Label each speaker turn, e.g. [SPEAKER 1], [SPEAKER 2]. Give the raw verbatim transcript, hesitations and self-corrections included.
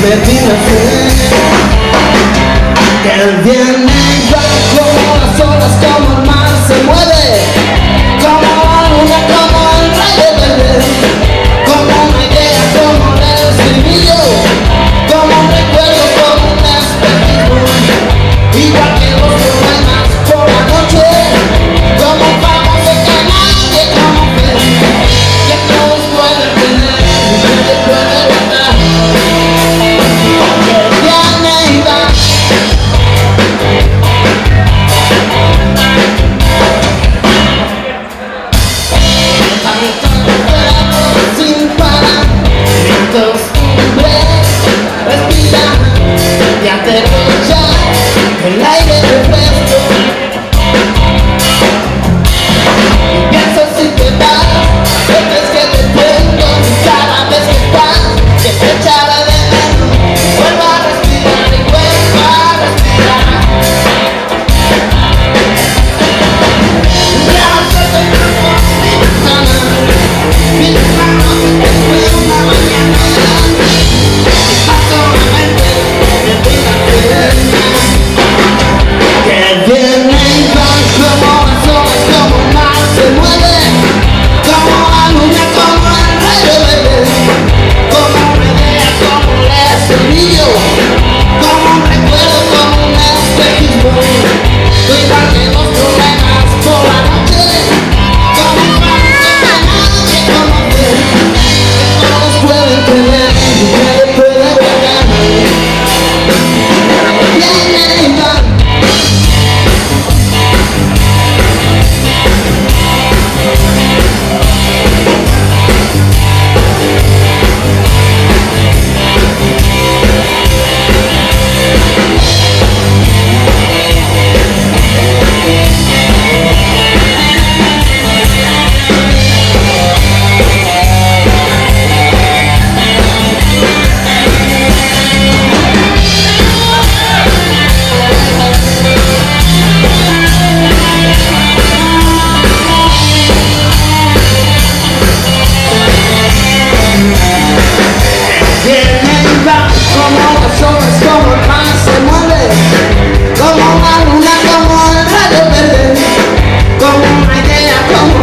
[SPEAKER 1] terminación. Que el viene y va como las olas, como el mar se mueve, como la luna, como el rayo verde, como una idea, como el estribillo, como un recuerdo, como un espejismo, igual que los problemas por la noche, como un famoso que nadie conoce, que todos pueden tener y nadie puede guardar, que viene y va. Sin parar, vientos, cumbres, respira y aterriza el aire refresco. Y pienso si te vas, que crees que te tengo cada vez que estás, que te echaré de menos. Vuelva a respirar y vuelva a respirar. Ya se te acabó mi ventana, mi ventana se te fue una mañana. Paso la mente de vida eterna, que viene y va como las olas, como el mar se mueve, como la luna, como el rayo verde, como una idea, como un estribillo, como un recuerdo, como un espejismo, igual que los problemas por la noche, como un famoso que nadie conoce, que todos pueden tener y nadie puede guardar. Viene y va. Viene y va como las olas, como el mar se mueve, como la luna, como el rayo verde, como una idea, como